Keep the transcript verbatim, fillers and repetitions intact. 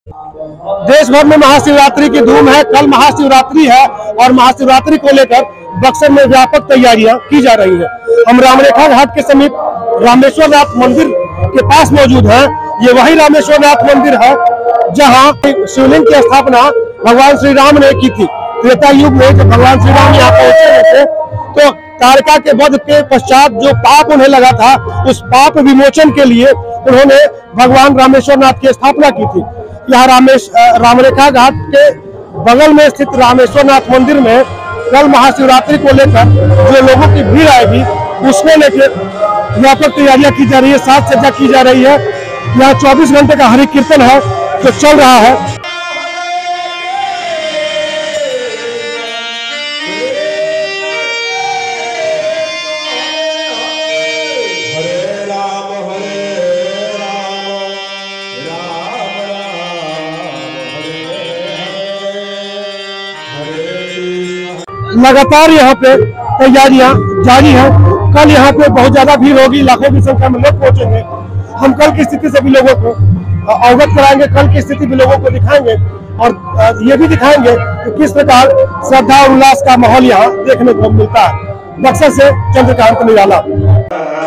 देश भर में महाशिवरात्रि की धूम है। कल महाशिवरात्रि है और महाशिवरात्रि को लेकर बक्सर में व्यापक तैयारियां की जा रही हैं। हम रामरेखा घाट के समीप रामेश्वरनाथ मंदिर के पास मौजूद हैं। ये वही रामेश्वरनाथ मंदिर है जहां शिवलिंग की स्थापना भगवान श्री राम ने की थी। त्रेता युग में जब भगवान श्री राम यहाँ पहुंचे थे तो तारका के वध के पश्चात जो पाप उन्हें लगा था, उस पाप विमोचन के लिए उन्होंने भगवान रामेश्वरनाथ की स्थापना की थी। यहाँ रामेश रामरेखा घाट के बगल में स्थित रामेश्वरनाथ मंदिर में कल महाशिवरात्रि को लेकर जो लोगों की भीड़ आएगी उसको लेकर व्यापक तैयारियां की जा रही है। साज सज्जा की जा रही है। यहाँ चौबीस घंटे का हरि कीर्तन है जो चल रहा है। लगातार यहाँ पे तैयारियां जारी है। कल यहाँ पे बहुत ज्यादा भीड़ होगी, लाखों की संख्या में लोग पहुंचेंगे। हम कल की स्थिति से भी लोगों को अवगत कराएंगे, कल की स्थिति भी लोगों को दिखाएंगे और ये भी दिखाएंगे कि किस प्रकार श्रद्धा और उल्लास का माहौल यहाँ देखने को मिलता है। बक्सर से चंद्रकांत निराला।